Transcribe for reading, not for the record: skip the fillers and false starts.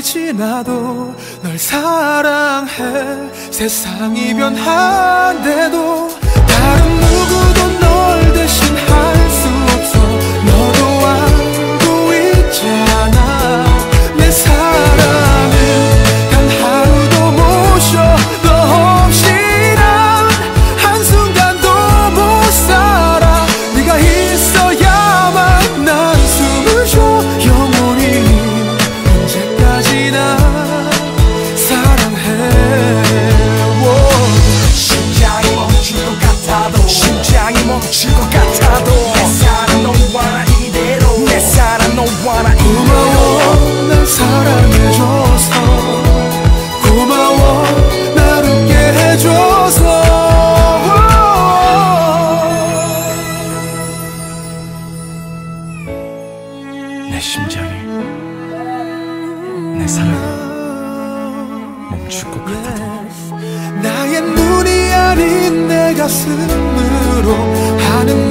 지나도 널 사랑해. 세상이 변한데도 다른 누구도 널 대신할 수 없어. 너도 알고 있잖아. 내 사랑은 단 하루도 못 쉬어. 너 없이 난 한순간도 못 살아. 네가 있어야만 난 숨을 쉬어. 영원히 언제까지나 사랑해. 심장이 멈출 것 같아도 심장이 멈출 것 같아도 내 사랑 너와 나 이대로 내 사랑 너와 나 이대로. 고마워 날 사랑해줘서. 고마워 날 웃게 해줘서. 내 심장이 내 사랑이 멈출 것 같아도 나의 눈이 아닌 내 가슴으로 하는